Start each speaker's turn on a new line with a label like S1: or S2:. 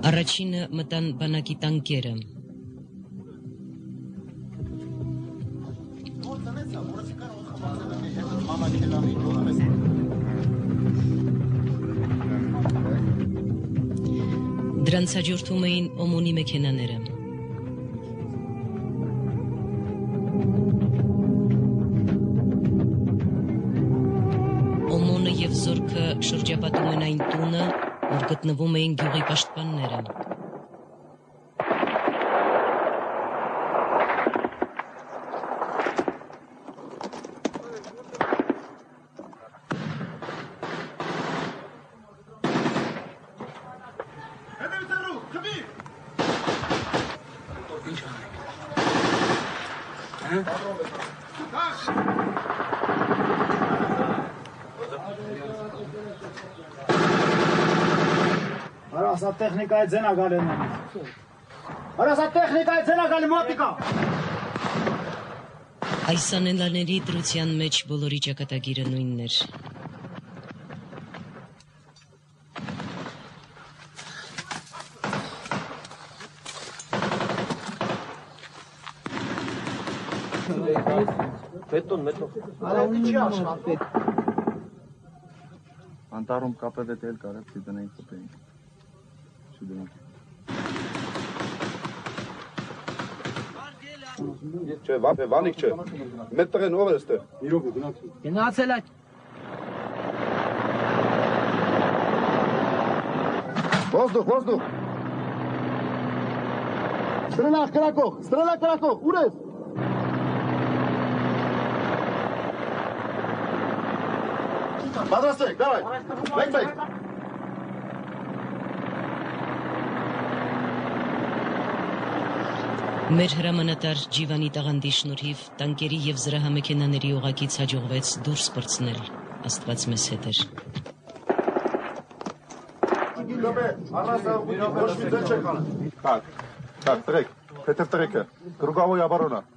S1: Առաջինը մտան բանակի տանկերը։ Դրանց հաջորդում էին օմոնի մեքենաները։ Օմոնը և զորքը շրջապատում են այն տունը, որ գտնվում էին գյուղի պաշտպանները։
S2: Արասա տեխնիկայի ձենա գալի նամից։ Արասա տեխնիկայի ձենա գալի մոտիկա։
S1: Այս անելաների դրության մեջ բոլորի ճակատագիրը նույնն էր։
S3: Անտառում կապել է դել կարել դնենք կպեինք։ Շուտենք։
S4: Չէ, վանիկ չէ։ Մեծ տղեն ով է այստեղ։
S2: Իրոք է գնացել։
S5: Գնացել է։
S4: Воздух։ Ստրելա կրակող, ուր ես։ Պատրաստեք, դարայ, մեկ։
S1: Մեր հրամանատար Ջիվանի տաղանդի շնորհիվ տանկերի և զրահամեքենաների ուղղակից հաջողվեց դուրս պրծնել, Աստված մեզ հետ էր։
S4: Так, трек, Петр Трека, круговой оборона.